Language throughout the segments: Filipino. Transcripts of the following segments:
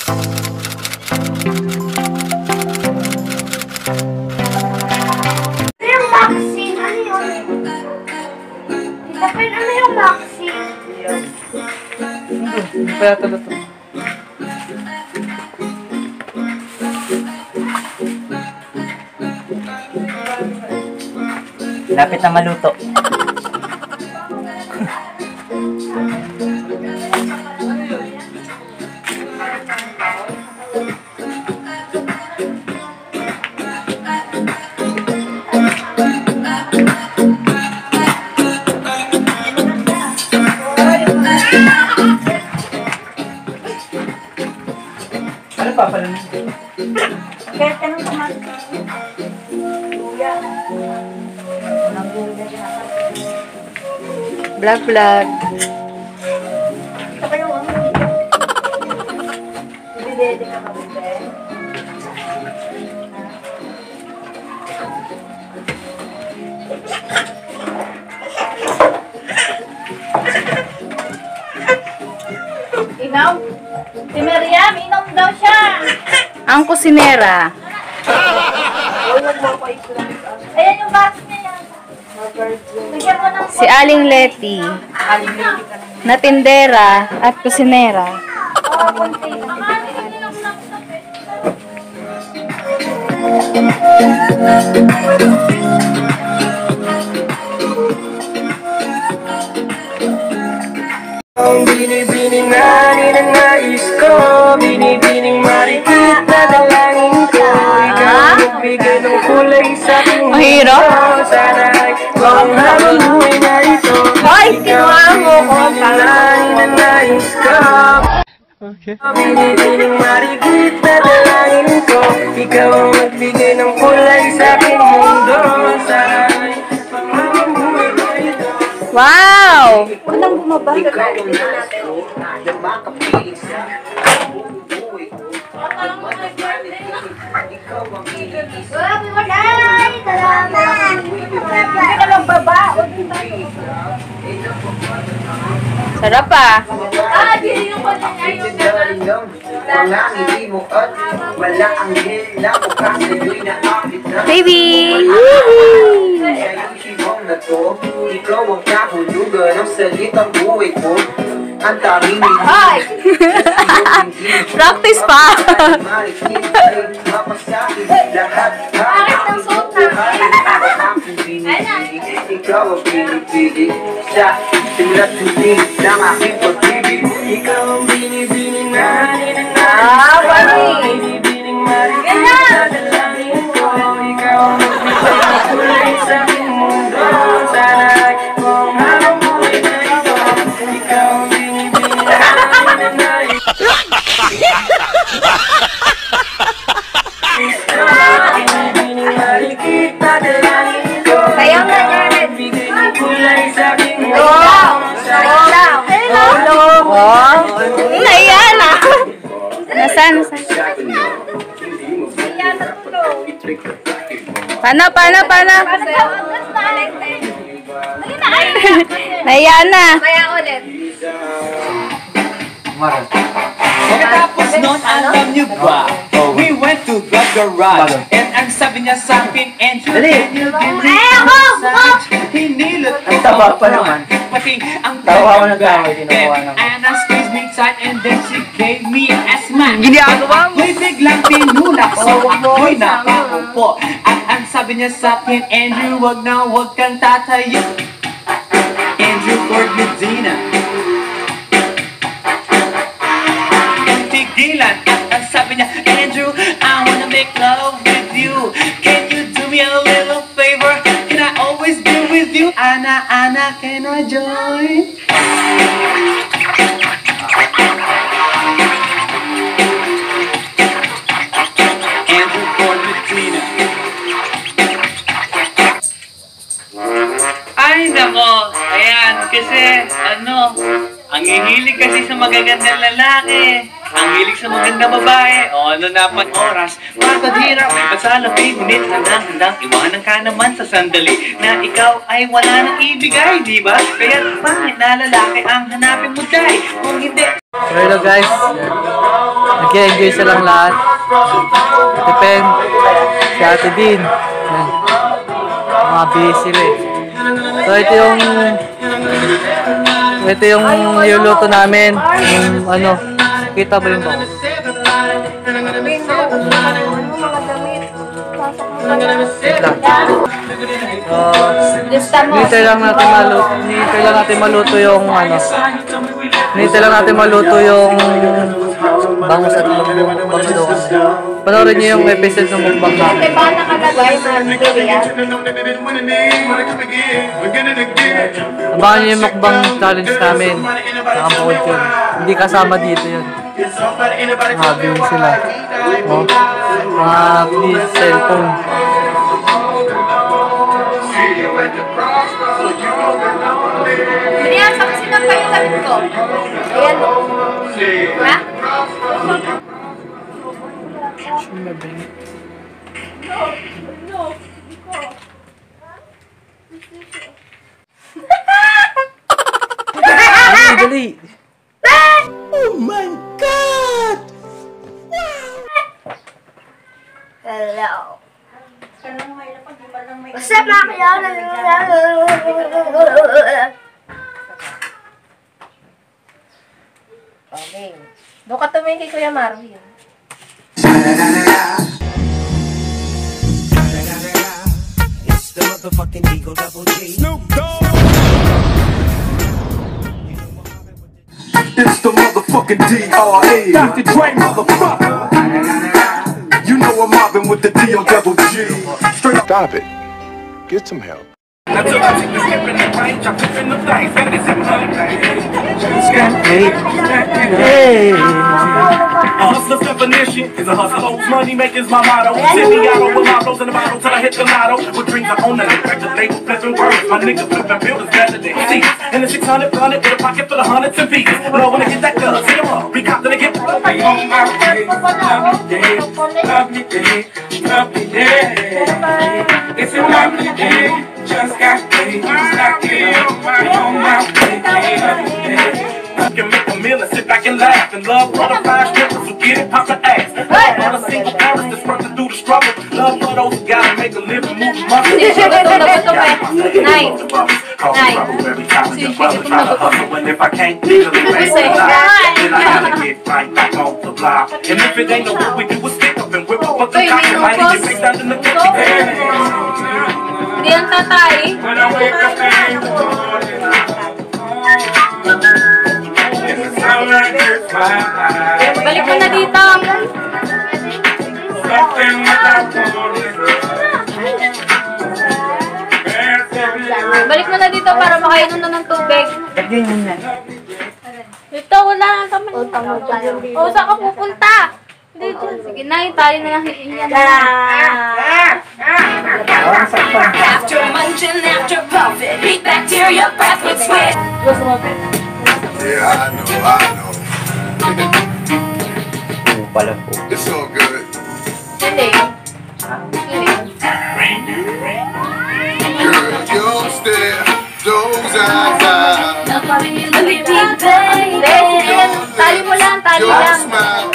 yung vaccine? Ano yun? Ano yung vaccine? Hindi pa yata luto. Lapit na maluto. Ano pa pala? Kaya ka nang kumakas. Vlog. Ito pa yung ano dito. Bibili ka mabibili. Inaw? Si Miriam, inom daw siya. Ang kusinera. Ayan yung box niya yan. Bigyan mo ng Si Aling Letty. Na tindera at kusinera. Oo, konti. Ang binibining na ninanais ko, binibining marikit na dalangin ko. Ikaw magbigay ng kulay sa aking Mahirap. mundo. Sana ay ang habang buhay na ito. Ikaw ang binibining na ninanais ko. Binibining marikit na dalangin ko. Ikaw ang magbigay ng kulay sa aking mundo. Sana ay ang habang buhay na ito. Wow! Walang bumaba. Happy birthday! Salamat! Hindi ka lang baba. Sarap ah. Hindi yung kanya niya yung Baby! Ikaw ang kahulugan ng salitang buhay ko. Ang daming Hoy! Practice pa! Bakit ang suot na? Ikaw ang pinipili sa simula't huli ng aking pag-ibig. Ikaw ang binibining na ninanais. Binibining marikit na dalangin ko. Ikaw ang magbigay ng kulay sa aking mundo. Sana ay kung habang buhay na ito. Ikaw ang binibining na ninanais. Binibining marikit na dalangin ko. Sayang na, Janet. Magbigay ng kulay sa aking mundo. Oh! Ayan ah! Nasaan? Paano? Naiyan na! Kaya ulit. Pagkatapos nun, alam niyo ba? We went to the garage and ang sabi niya sa akin, Andrew, can you give me a massage? Hinilot ko Taba pa naman. pati ang Tawa ko na tawa, kinukuha naman. and I squeezed me tight and then she gave me a smack. Ginagawa mo. Ako'y biglang tinulak so ako'y nakaupo. At ang sabi niya sa akin, Andrew, wag kang tatayo. Andrew Ford Medina. Tigilan at ang sabi niya, Andrew, I wanna make love with you. Can you do me a little favor? Can I always be with you? Ana, can I join? Andrew Ford Medina. Ay, nako. Ayan, kasi, ang hihilig kasi sa magagandang lalaki. Ang hilig sa magandang babae. O ano na pang oras. Pagod hirap, pasalapig, ngunit handang iwanan ka naman sa sandali na ikaw ay wala nang ibigay, di ba? Kaya pangit na lalaki ang hanapin mo, day. Kung hindi, So hello guys, nag-enjoy silang lahat. Ate Pen, si Ate Din. Yan. Mga busy sila eh. So ito yung niluluto namin. Yung ano, kita ba yung bangus? Hinihintay lang natin maluto yung ano. Hinihintay lang natin maluto yung bangus at bangus. Panoorin niyo yung episode ng mukbang namin. Kaya ba nakalagay, Maria? Abangan niyo yung mukbang challenge namin. Nakabukod yun. Hindi kasama dito yun. Habi sila. Oh. Habi cellphone. Maria, saan sinang kayo sabi ko? Ayan. Ha? Dali! Oh my God! Hello. What's up, mga kaya? Okay. Doon ka tumingin kay Kuya Marvin. It's the motherfucking Eagle Double G. Snoop Dogg! It's the motherfucking D.R.A. Dr. Dre, motherfucker. You know I'm mobbing with the D.O. Double G. Straight up. Stop it. Get some help. Hey! A hustler's definition is a hustler. Money making's my motto. Send me out with my rolls in the bottle till I hit the lotto. With dreams I own, I expect the label flipping words. My niggas flipping buildings better than seats. And the 600 blunted with a pocket full of hundreds and pieces. But I wanna get that dub, hit 'em up, be confident again. On my way, lovely day, lovely day, lovely day. It's a lovely day, just got paid, just got paid. On my way, lovely day. You can make a meal and sit back and laugh. And love for the five strippers who get it, pop the ass. Love for the single parents that's working through the struggle. Love for those who gotta make a living, move muscle. And if I can't deal with it, then I gotta get right back on the block. And if it ain't no what we do, we'll stick up and whip up a the cock and light and get mixed down in the kitchen. Hindi yan tatay. When I wake up in the morning, it's the sunlight hits my eyes. Balik mo na dito. Something without warning. Balik mo na dito para makainom na ng tubig. Dito, wala nang kami. O, saan ka pupunta? Dito. Sige na, tayo na lang hihingan. After munching, after puffing, heat bacteria, breath with sweat. Yeah, I know. It's all good. Hindi. Girl, your stare, those eyes, Tali mo lang, tali your lang. smile.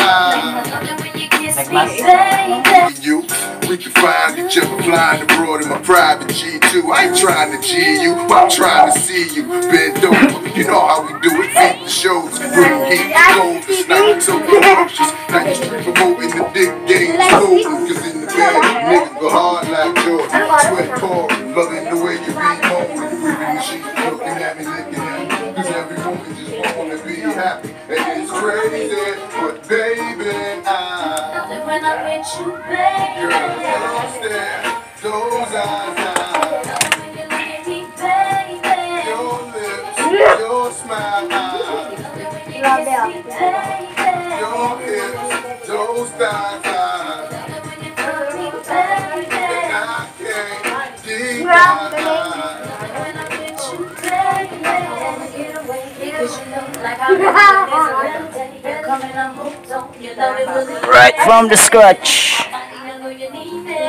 You, we can find each other flying abroad in my private G2. I ain't trying to G you, I'm trying to see you bend over. You know how we do it, feed the shows, bring heat, gold, it's not so ferocious. Now you street promoting the dick game, golden, cause in the bed, niggas go hard like Jordan. Sweat pouring, loving the way you be moaning, ripping the sheets, looking at me, licking at me, cause every woman just wanna be happy. And it's crazy, but baby, When I'm with you, baby. girl, don't stare, those eyes, When you look at me, baby. your lips, your smile, When you kiss me, baby. your hips, those thighs, When you fuck me, baby. and I can't deny. When I'm with you, baby. Get away, because you know like I'm real day. You're coming, I'm hooked on. You know it was a Right from the scratch. I know you need me.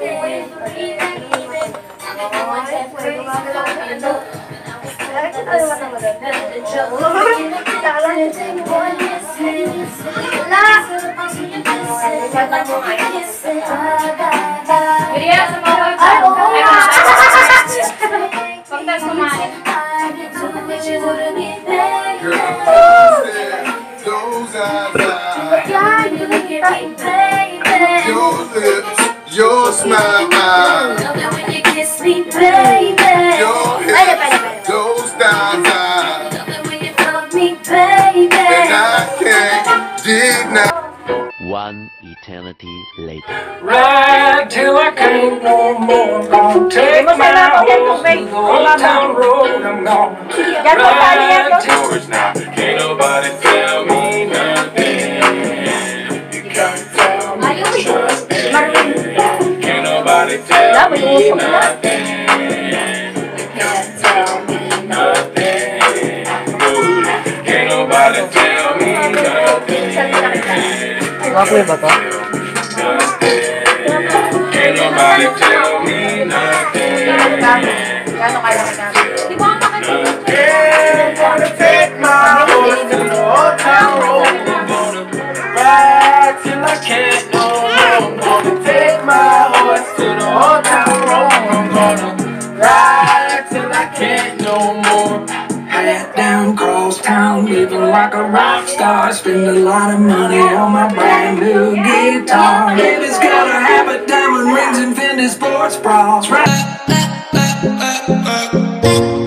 You know. Bigyan sa mga Ay, oo nga. Pagtas kumain. Those eyes, your lips, your smile, your hips, those thighs, and I can't deny. One eternity later. Ride till I can't no more. Gonna take my horse to the old town road. I'm gonna ride till now. Can't nobody tell me nothing. You can't tell me nothing. Can't nobody tell me nothing. You can't tell me nothing. Can't nobody tell me nothing. Kapoy ba to? Can't nobody tell me nothing. Gano'n kayo na? Di ba ang pakita? Gonna take my horse to the old town road. I'm gonna ride till I can't no more. I'm gonna take my horse to the old town road. I'm gonna ride till I can't no more. Hat down, cross town, living like a rock star. Spend a lot of money on my brand new guitar. Baby's gotta have a diamond rings and Fendi sports bras. Right.